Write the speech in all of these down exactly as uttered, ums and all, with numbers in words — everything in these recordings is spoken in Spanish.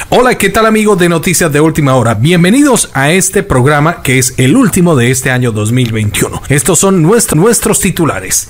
Hola, ¿qué tal amigos de Noticias de Última Hora? Bienvenidos a este programa que es el último de este año dos mil veintiuno. Estos son nuestro, nuestros titulares.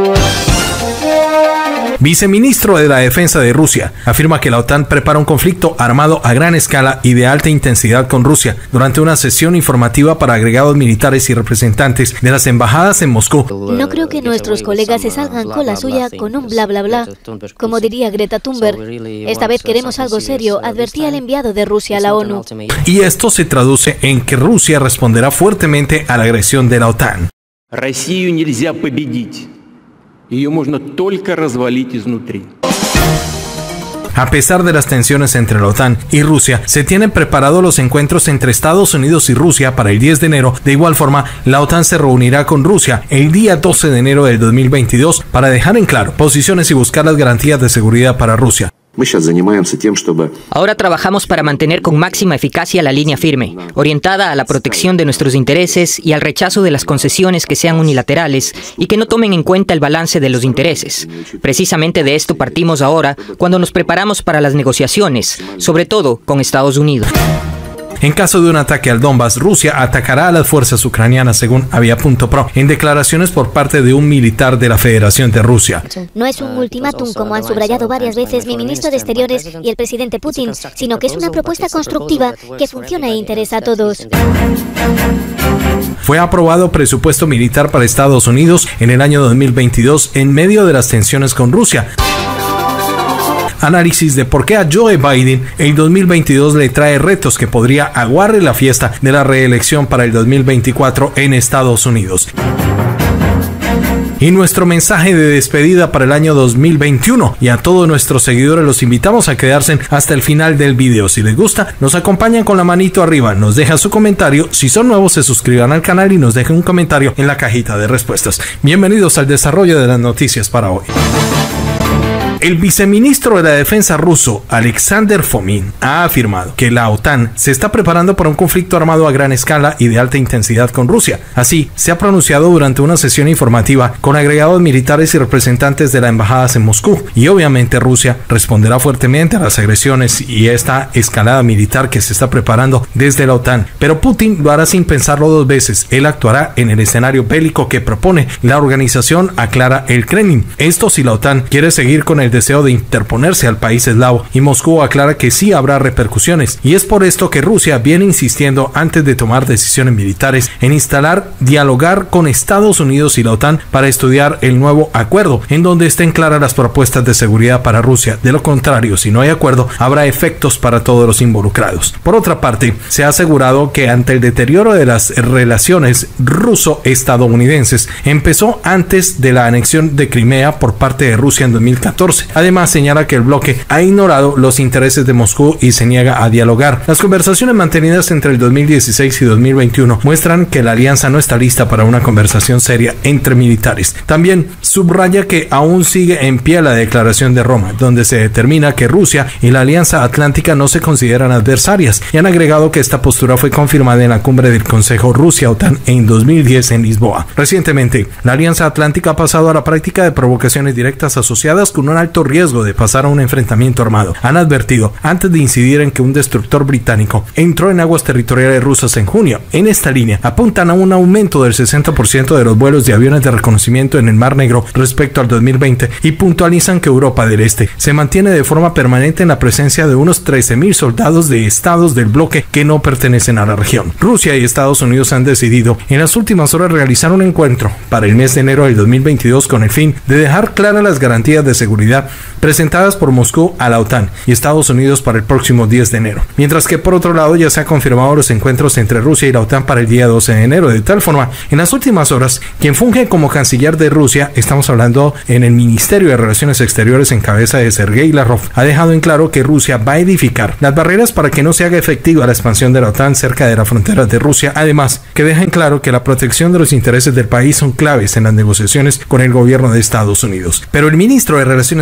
Viceministro de la Defensa de Rusia afirma que la OTAN prepara un conflicto armado a gran escala y de alta intensidad con Rusia durante una sesión informativa para agregados militares y representantes de las embajadas en Moscú. No creo que nuestros colegas se salgan con la suya con un bla bla bla, como diría Greta Thunberg. Esta vez queremos algo serio, advertía el enviado de Rusia a la ONU. Y esto se traduce en que Rusia responderá fuertemente a la agresión de la OTAN. Россию нельзя победить. Ее можно только развалить изнутри. A pesar de las tensiones entre la OTAN y Rusia, se tienen preparados los encuentros entre Estados Unidos y Rusia para el diez de enero. De igual forma, la OTAN se reunirá con Rusia el día doce de enero del dos mil veintidós para dejar en claro posiciones y buscar las garantías de seguridad para Rusia. Ahora trabajamos para mantener con máxima eficacia la línea firme, orientada a la protección de nuestros intereses y al rechazo de las concesiones que sean unilaterales y que no tomen en cuenta el balance de los intereses. Precisamente de esto partimos ahora cuando nos preparamos para las negociaciones, sobre todo con Estados Unidos. En caso de un ataque al Donbass, Rusia atacará a las fuerzas ucranianas, según Avia punto pro, en declaraciones por parte de un militar de la Federación de Rusia. No es un ultimátum, como han subrayado varias veces mi ministro de Exteriores y el presidente Putin, sino que es una propuesta constructiva que funciona e interesa a todos. Fue aprobado presupuesto militar para Estados Unidos en el año dos mil veintidós en medio de las tensiones con Rusia. Análisis de por qué a Joe Biden el dos mil veintidós le trae retos que podría aguarle la fiesta de la reelección para el dos mil veinticuatro en Estados Unidos. Y nuestro mensaje de despedida para el año dos mil veintiuno, y a todos nuestros seguidores los invitamos a quedarse hasta el final del video. Si les gusta, nos acompañan con la manito arriba, nos dejan su comentario, si son nuevos se suscriban al canal y nos dejen un comentario en la cajita de respuestas. Bienvenidos al desarrollo de las noticias para hoy. El viceministro de la Defensa ruso, Alexander Fomin, ha afirmado que la OTAN se está preparando para un conflicto armado a gran escala y de alta intensidad con Rusia. Así, se ha pronunciado durante una sesión informativa con agregados militares y representantes de las embajadas en Moscú. Y obviamente Rusia responderá fuertemente a las agresiones y esta escalada militar que se está preparando desde la OTAN. Pero Putin lo hará sin pensarlo dos veces. Él actuará en el escenario bélico que propone la organización, aclara el Kremlin. Esto si la OTAN quiere seguir con el el deseo de interponerse al país eslavo, y Moscú aclara que sí habrá repercusiones, y es por esto que Rusia viene insistiendo antes de tomar decisiones militares en instalar, dialogar con Estados Unidos y la OTAN para estudiar el nuevo acuerdo, en donde estén claras las propuestas de seguridad para Rusia. De lo contrario, si no hay acuerdo, habrá efectos para todos los involucrados. Por otra parte, se ha asegurado que ante el deterioro de las relaciones ruso-estadounidenses empezó antes de la anexión de Crimea por parte de Rusia en dos mil catorce. Además, señala que el bloque ha ignorado los intereses de Moscú y se niega a dialogar. Las conversaciones mantenidas entre el dos mil dieciséis y dos mil veintiuno muestran que la alianza no está lista para una conversación seria entre militares. También subraya que aún sigue en pie la Declaración de Roma, donde se determina que Rusia y la Alianza Atlántica no se consideran adversarias, y han agregado que esta postura fue confirmada en la cumbre del Consejo Rusia-OTAN en dos mil diez en Lisboa. Recientemente, la Alianza Atlántica ha pasado a la práctica de provocaciones directas asociadas con un alto riesgo de pasar a un enfrentamiento armado. Han advertido antes de incidir en que un destructor británico entró en aguas territoriales rusas en junio. En esta línea apuntan a un aumento del sesenta por ciento de los vuelos de aviones de reconocimiento en el Mar Negro respecto al dos mil veinte y puntualizan que Europa del Este se mantiene de forma permanente en la presencia de unos trece mil soldados de estados del bloque que no pertenecen a la región. Rusia y Estados Unidos han decidido en las últimas horas realizar un encuentro para el mes de enero del dos mil veintidós con el fin de dejar claras las garantías de seguridad presentadas por Moscú a la OTAN y Estados Unidos para el próximo diez de enero. Mientras que por otro lado ya se han confirmado los encuentros entre Rusia y la OTAN para el día doce de enero. De tal forma, en las últimas horas, quien funge como canciller de Rusia, estamos hablando en el Ministerio de Relaciones Exteriores en cabeza de Sergei Lavrov, ha dejado en claro que Rusia va a edificar las barreras para que no se haga efectiva la expansión de la OTAN cerca de las fronteras de Rusia. Además, que deja en claro que la protección de los intereses del país son claves en las negociaciones con el gobierno de Estados Unidos. Pero el ministro de Relaciones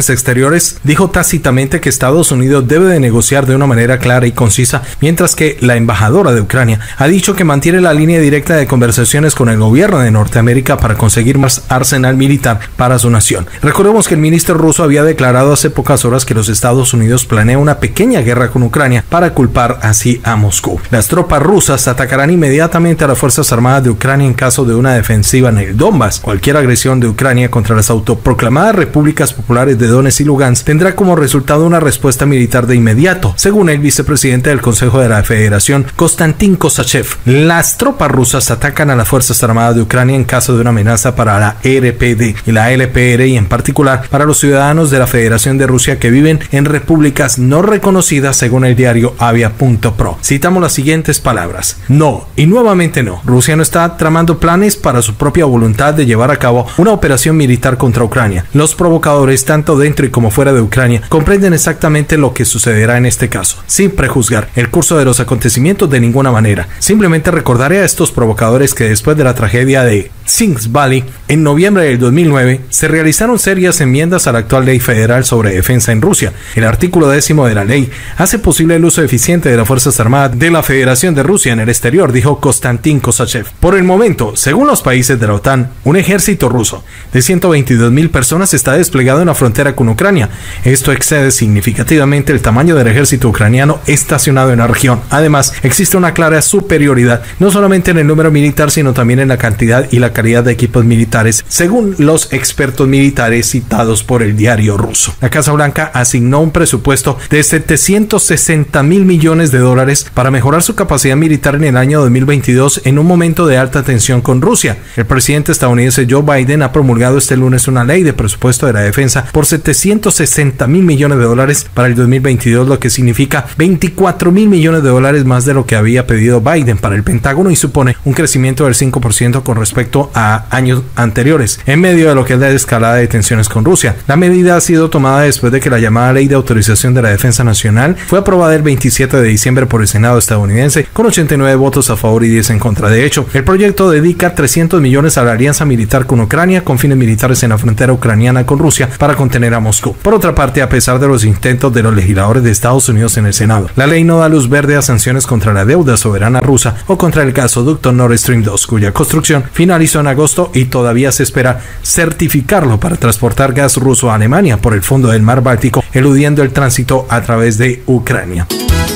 Relaciones Exteriores dijo tácitamente que Estados Unidos debe de negociar de una manera clara y concisa, mientras que la embajadora de Ucrania ha dicho que mantiene la línea directa de conversaciones con el gobierno de Norteamérica para conseguir más arsenal militar para su nación. Recordemos que el ministro ruso había declarado hace pocas horas que los Estados Unidos planean una pequeña guerra con Ucrania para culpar así a Moscú. Las tropas rusas atacarán inmediatamente a las Fuerzas Armadas de Ucrania en caso de una defensiva en el Donbass. Cualquier agresión de Ucrania contra las autoproclamadas repúblicas populares de Donetsk y Lugansk tendrá como resultado una respuesta militar de inmediato, según el vicepresidente del Consejo de la Federación, Konstantin Kosachev. Las tropas rusas atacan a las Fuerzas Armadas de Ucrania en caso de una amenaza para la R P D y la L P R y en particular para los ciudadanos de la Federación de Rusia que viven en repúblicas no reconocidas, según el diario Avia punto pro. Citamos las siguientes palabras: no, y nuevamente no. Rusia no está tramando planes para su propia voluntad de llevar a cabo una operación militar contra Ucrania. Los provocadores, tanto dentro y como fuera de Ucrania, comprenden exactamente lo que sucederá en este caso, sin prejuzgar el curso de los acontecimientos de ninguna manera. Simplemente recordaré a estos provocadores que después de la tragedia de Sings Valley, en noviembre del dos mil nueve, se realizaron serias enmiendas a la actual ley federal sobre defensa en Rusia. El artículo décimo de la ley hace posible el uso eficiente de las Fuerzas Armadas de la Federación de Rusia en el exterior, dijo Konstantin Kosachev. Por el momento, según los países de la OTAN, un ejército ruso de ciento veintidós mil personas está desplegado en la frontera con Ucrania. Esto excede significativamente el tamaño del ejército ucraniano estacionado en la región. Además, existe una clara superioridad, no solamente en el número militar, sino también en la cantidad y la calidad de equipos militares, según los expertos militares citados por el diario ruso. La Casa Blanca asignó un presupuesto de setecientos sesenta mil millones de dólares para mejorar su capacidad militar en el año dos mil veintidós en un momento de alta tensión con Rusia. El presidente estadounidense Joe Biden ha promulgado este lunes una ley de presupuesto de la defensa por setecientos sesenta mil millones de dólares para el dos mil veintidós, lo que significa veinticuatro mil millones de dólares más de lo que había pedido Biden para el Pentágono y supone un crecimiento del cinco por ciento con respecto a años anteriores, en medio de lo que es la escalada de tensiones con Rusia. La medida ha sido tomada después de que la llamada Ley de Autorización de la Defensa Nacional fue aprobada el veintisiete de diciembre por el Senado estadounidense con ochenta y nueve votos a favor y diez en contra. De hecho, el proyecto dedica trescientos millones a la alianza militar con Ucrania con fines militares en la frontera ucraniana con Rusia para contener a Moscú. Por otra parte, a pesar de los intentos de los legisladores de Estados Unidos en el Senado, la ley no da luz verde a sanciones contra la deuda soberana rusa o contra el gasoducto Nord Stream dos, cuya construcción finalizó en agosto y todavía se espera certificarlo para transportar gas ruso a Alemania por el fondo del mar Báltico, eludiendo el tránsito a través de Ucrania.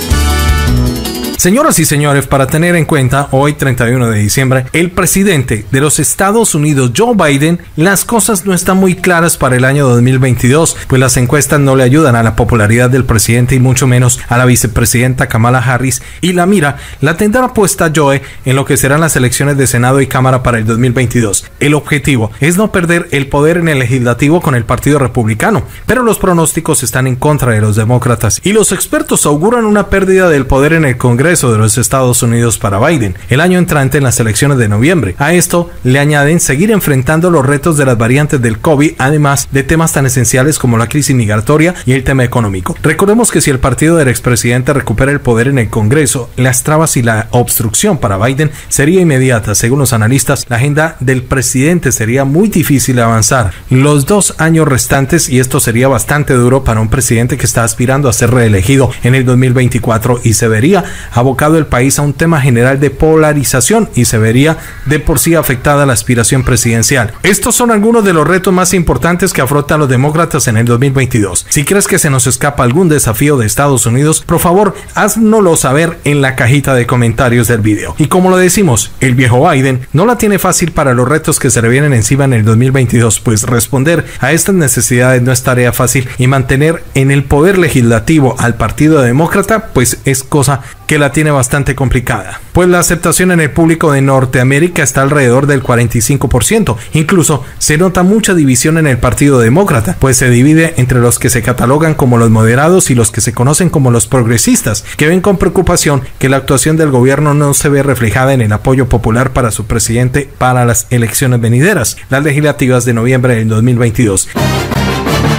Señoras y señores, para tener en cuenta, hoy treinta y uno de diciembre, el presidente de los Estados Unidos, Joe Biden, las cosas no están muy claras para el año dos mil veintidós, pues las encuestas no le ayudan a la popularidad del presidente y mucho menos a la vicepresidenta Kamala Harris, y la mira la tendrá puesta Joe en lo que serán las elecciones de Senado y Cámara para el dos mil veintidós. El objetivo es no perder el poder en el legislativo con el Partido Republicano, pero los pronósticos están en contra de los demócratas y los expertos auguran una pérdida del poder en el Congreso de los Estados Unidos para Biden el año entrante en las elecciones de noviembre. A esto le añaden seguir enfrentando los retos de las variantes del COVID, además de temas tan esenciales como la crisis migratoria y el tema económico. Recordemos que si el partido del expresidente recupera el poder en el Congreso, las trabas y la obstrucción para Biden sería inmediata. Según los analistas, la agenda del presidente sería muy difícil de avanzar los dos años restantes y esto sería bastante duro para un presidente que está aspirando a ser reelegido en el dos mil veinticuatro y se vería abocado el país a un tema general de polarización y se vería de por sí afectada la aspiración presidencial. Estos son algunos de los retos más importantes que afrontan los demócratas en el dos mil veintidós. Si crees que se nos escapa algún desafío de Estados Unidos, por favor, háznoslo saber en la cajita de comentarios del video. Y como lo decimos, el viejo Biden no la tiene fácil para los retos que se le vienen encima en el dos mil veintidós, pues responder a estas necesidades no es tarea fácil y mantener en el poder legislativo al Partido Demócrata, pues es cosa que la tiene bastante complicada, pues la aceptación en el público de Norteamérica está alrededor del cuarenta y cinco por ciento. Incluso se nota mucha división en el Partido Demócrata, pues se divide entre los que se catalogan como los moderados y los que se conocen como los progresistas, que ven con preocupación que la actuación del gobierno no se ve reflejada en el apoyo popular para su presidente para las elecciones venideras, las legislativas de noviembre del dos mil veintidós.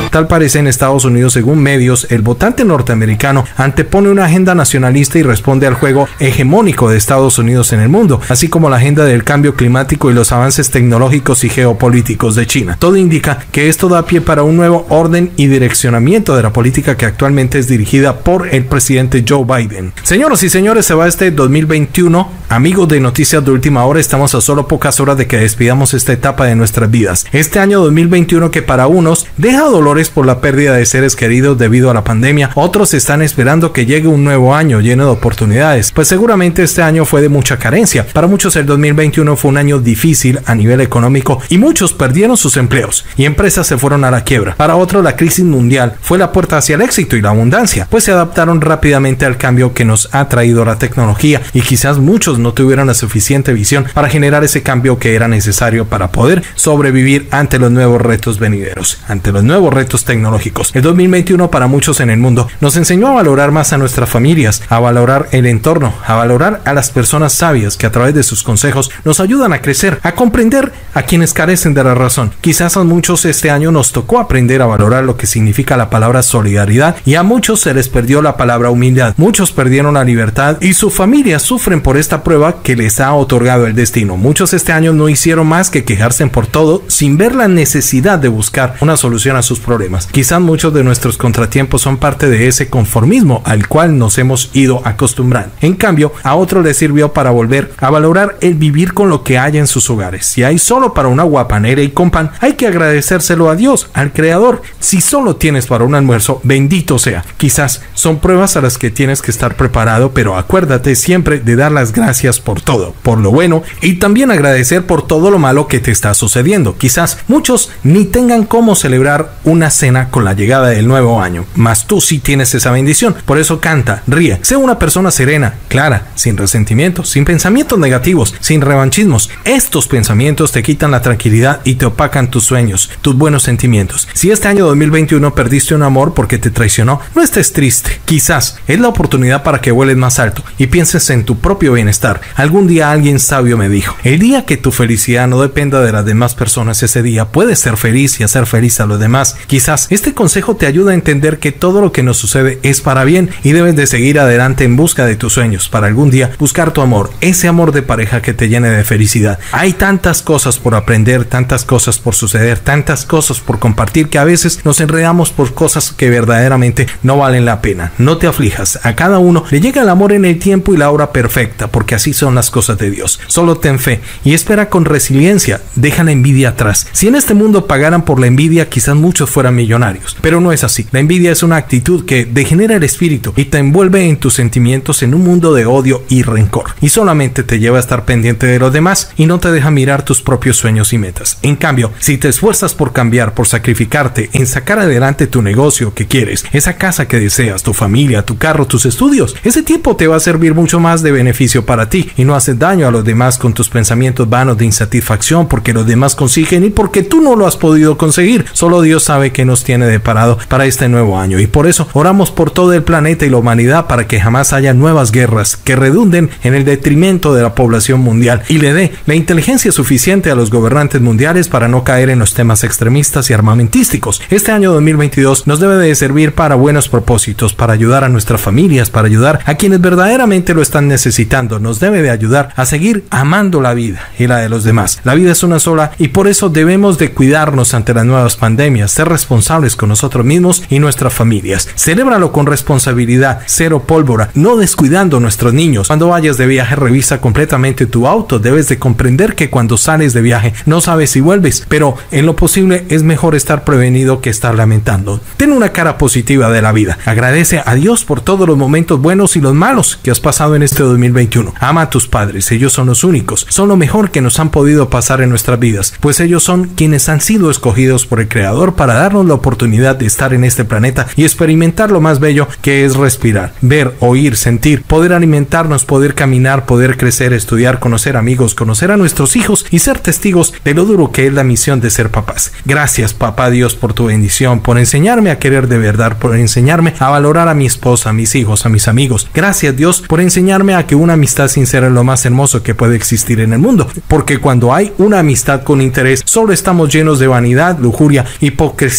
Tal parece en Estados Unidos, según medios, el votante norteamericano antepone una agenda nacionalista y responde al juego hegemónico de Estados Unidos en el mundo, así como la agenda del cambio climático y los avances tecnológicos y geopolíticos de China. Todo indica que esto da pie para un nuevo orden y direccionamiento de la política que actualmente es dirigida por el presidente Joe Biden. Señoras y señores, se va este dos mil veintiuno. Amigos de Noticias de Última Hora, estamos a solo pocas horas de que despidamos esta etapa de nuestras vidas. Este año dos mil veintiuno que para unos deja dolores por la pérdida de seres queridos debido a la pandemia, otros están esperando que llegue un nuevo año lleno de oportunidades, pues seguramente este año fue de mucha carencia. Para muchos el dos mil veintiuno fue un año difícil a nivel económico y muchos perdieron sus empleos y empresas se fueron a la quiebra. Para otros la crisis mundial fue la puerta hacia el éxito y la abundancia, pues se adaptaron rápidamente al cambio que nos ha traído la tecnología y quizás muchos no tuvieron la suficiente visión para generar ese cambio que era necesario para poder sobrevivir ante los nuevos retos venideros, ante los nuevos retos tecnológicos. El dos mil veintiuno para muchos en el mundo nos enseñó a valorar más a nuestras familias, a valorar el entorno, a valorar a las personas sabias que a través de sus consejos nos ayudan a crecer, a comprender a quienes carecen de la razón. Quizás a muchos este año nos tocó aprender a valorar lo que significa la palabra solidaridad y a muchos se les perdió la palabra humildad. Muchos perdieron la libertad y sus familias sufren por esta prueba que les ha otorgado el destino. Muchos este año no hicieron más que quejarse por todo sin ver la necesidad de buscar una solución a sus problemas. Quizás muchos de nuestros contratiempos son parte de ese conformismo al cual nos hemos ido acostumbrando. En cambio, a otros les sirvió para volver a valorar el vivir con lo que haya en sus hogares. Si hay solo para una guapanera y con pan, hay que agradecérselo a Dios, al Creador. Si solo tienes para un almuerzo, bendito sea. Quizás son pruebas a las que tienes que estar preparado, pero acuérdate siempre de dar las gracias por todo, por lo bueno, y también agradecer por todo lo malo que te está sucediendo. Quizás muchos ni tengan cómo celebrar una cena con la llegada del nuevo año, mas tú sí tienes esa bendición. Por eso canta, ríe, sé una persona serena, clara, sin resentimientos, sin pensamientos negativos, sin revanchismos. Estos pensamientos te quitan la tranquilidad y te opacan tus sueños, tus buenos sentimientos. Si este año dos mil veintiuno perdiste un amor porque te traicionó, no estés triste. Quizás es la oportunidad para que vueles más alto y pienses en tu propio bienestar. Algún día alguien sabio me dijo, el día que tu felicidad no dependa de las demás personas, ese día puedes ser feliz y hacer feliz a los demás. Quizás este consejo te ayuda a entender que todo lo que nos sucede es para bien y debes de seguir adelante en busca de tus sueños para algún día buscar tu amor, ese amor de pareja que te llene de felicidad. Hay tantas cosas por aprender, tantas cosas por suceder, tantas cosas por compartir que a veces nos enredamos por cosas que verdaderamente no valen la pena. No te aflijas, a cada uno le llega el amor en el tiempo y la hora perfecta, porque así son las cosas de Dios. Solo ten fe y espera con resiliencia, deja la envidia atrás. Si en este mundo pagaran por la envidia, quizás muchos fueran millonarios, pero no es así. La envidia es una actitud que degenera el espíritu y te envuelve en tus sentimientos en un mundo de odio y rencor, y solamente te lleva a estar pendiente de los demás y no te deja mirar tus propios sueños y metas. En cambio, si te esfuerzas por cambiar, por sacrificarte en sacar adelante tu negocio que quieres, esa casa que deseas, tu familia, tu carro, tus estudios, ese tiempo te va a servir mucho más de beneficio para ti y no haces daño a los demás con tus pensamientos vanos de insatisfacción porque los demás consiguen y porque tú no lo has podido conseguir. Solo Dios sabe qué nos tiene deparado para este nuevo año, y por eso oramos por todo el planeta y la humanidad para que jamás haya nuevas guerras que redunden en el detrimento de la población mundial y le dé la inteligencia suficiente a los gobernantes mundiales para no caer en los temas extremistas y armamentísticos. Este año dos mil veintidós nos debe de servir para buenos propósitos, para ayudar a nuestras familias, para ayudar a quienes verdaderamente lo están necesitando. Nos debe de ayudar a seguir amando la vida y la de los demás. La vida es una sola y por eso debemos de cuidarnos ante las nuevas pandemias, ser responsables con nosotros mismos y nuestras familias. Celébralo con responsabilidad, cero pólvora, no descuidando a nuestros niños. Cuando vayas de viaje, revisa completamente tu auto. Debes de comprender que cuando sales de viaje no sabes si vuelves, pero en lo posible es mejor estar prevenido que estar lamentando. Ten una cara positiva de la vida. Agradece a Dios por todos los momentos buenos y los malos que has pasado en este dos mil veintiuno. Ama a tus padres, ellos son los únicos, son lo mejor que nos han podido pasar en nuestras vidas, pues ellos son quienes han sido escogidos por el Creador para darnos la oportunidad de estar en este planeta y experimentar lo más bello que es respirar, ver, oír, sentir, poder alimentarnos, poder caminar, poder crecer, estudiar, conocer amigos, conocer a nuestros hijos y ser testigos de lo duro que es la misión de ser papás. Gracias, papá Dios, por tu bendición, por enseñarme a querer de verdad, por enseñarme a valorar a mi esposa, a mis hijos, a mis amigos. Gracias, Dios, por enseñarme a que una amistad sincera es lo más hermoso que puede existir en el mundo, porque cuando hay una amistad con interés, solo estamos llenos de vanidad, lujuria, hipocresía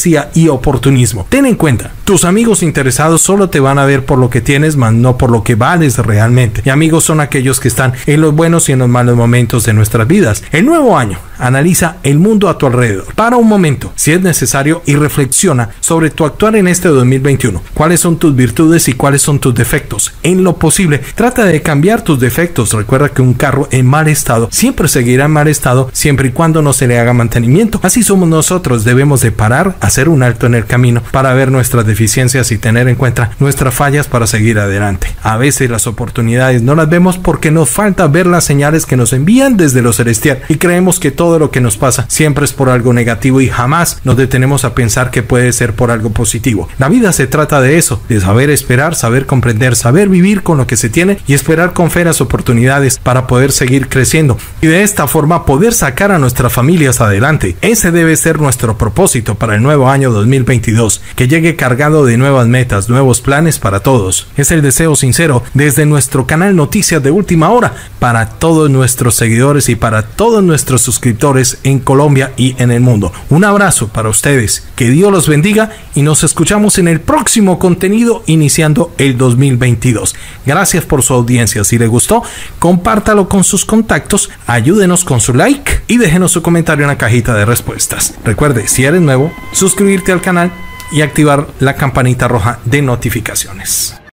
hipocresía y oportunismo. Ten en cuenta, tus amigos interesados solo te van a ver por lo que tienes, más no por lo que vales realmente. Y amigos son aquellos que están en los buenos y en los malos momentos de nuestras vidas. El nuevo año, analiza el mundo a tu alrededor. Para un momento, si es necesario, y reflexiona sobre tu actuar en este dos mil veintiuno. ¿Cuáles son tus virtudes y cuáles son tus defectos? En lo posible, trata de cambiar tus defectos. Recuerda que un carro en mal estado siempre seguirá en mal estado siempre y cuando no se le haga mantenimiento. Así somos nosotros, debemos de parar, hacer un alto en el camino para ver nuestras deficiencias y tener en cuenta nuestras fallas para seguir adelante. A veces las oportunidades no las vemos porque nos falta ver las señales que nos envían desde lo celestial y creemos que todo lo que nos pasa siempre es por algo negativo y jamás nos detenemos a pensar que puede ser por algo positivo. La vida se trata de eso, de saber esperar, saber comprender, saber vivir con lo que se tiene y esperar con fe las oportunidades para poder seguir creciendo y de esta forma poder sacar a nuestras familias adelante. Ese debe ser nuestro propósito para el nuevo año dos mil veintidós, que llegue cargado de nuevas metas, nuevos planes para todos. Es el deseo sincero desde nuestro canal Noticias de Última Hora para todos nuestros seguidores y para todos nuestros suscriptores en Colombia y en el mundo. Un abrazo para ustedes, que Dios los bendiga y nos escuchamos en el próximo contenido iniciando el dos mil veintidós. Gracias por su audiencia. Si le gustó, compártalo con sus contactos, ayúdenos con su like y déjenos su comentario en la cajita de respuestas. Recuerde, si eres nuevo, suscribirte al canal y activar la campanita roja de notificaciones.